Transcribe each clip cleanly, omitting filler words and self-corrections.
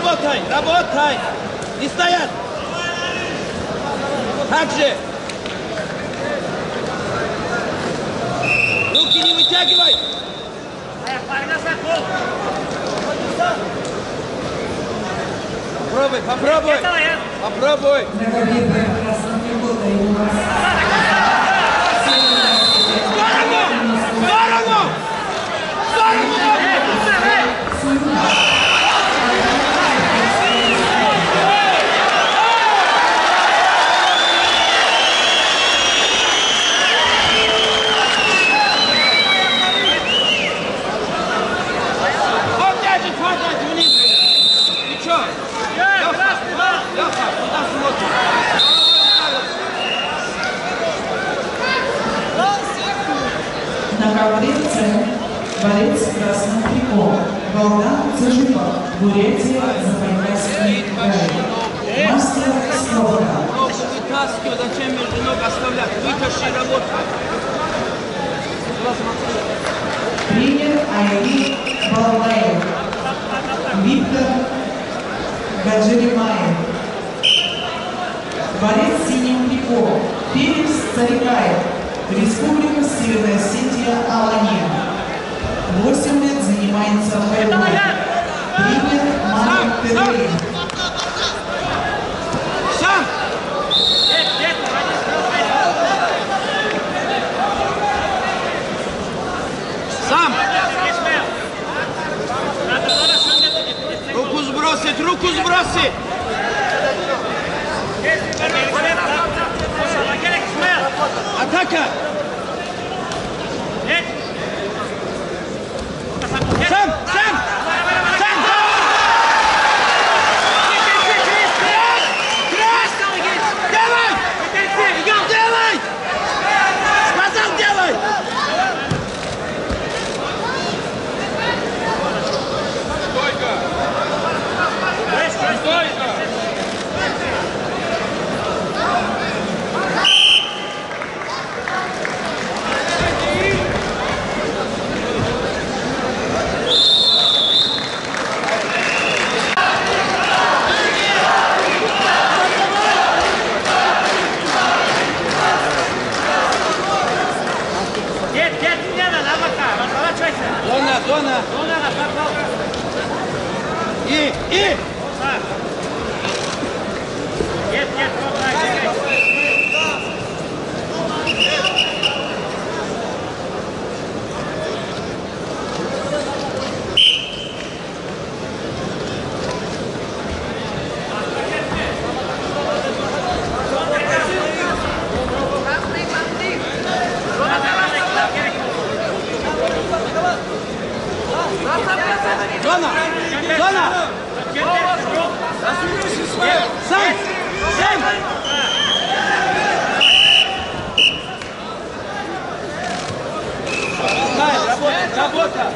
работай, работай! Не стоять! Так же! Руки не вытягивай! Попробуй, попробуй! Попробуй! На ковре борец с красным триком. Волна Цежипов, Бурятия, Забайкальский край. Мастер спорта. Ногу вытаскивай, зачем между ног оставлять? Вытащи работу. Тренер Айри Балаев. Виктор Гаджиримаев. Борец с синим триком. Феликс Царикаев. Республика Северная Осетия, Алания. 8 лет занимается борьбой. Тренер Марк Террей. Сам! Сам! Руку сбросить, руку сбросить! Атака! Сам! Сам! Сам! Делай! Делай! Сказал, делай! Стойка! Зона! И! Нет, Зона! Сам! Работа!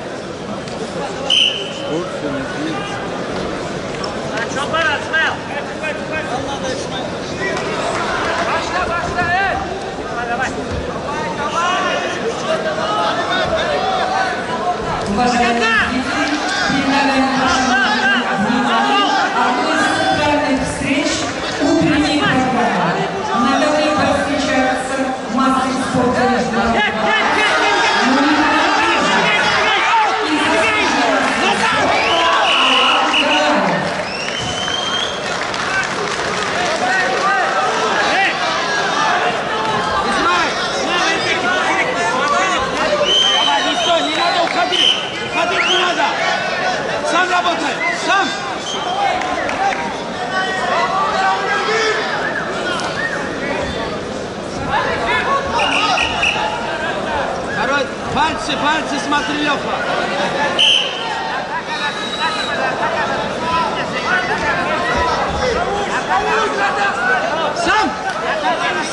Одной из центральных встреч утренней программы. На ковре встречается мастер спорта международного. Уходить не надо! Сам работай! Сам! Второй. Пальцы, смотри, Леха! Сам!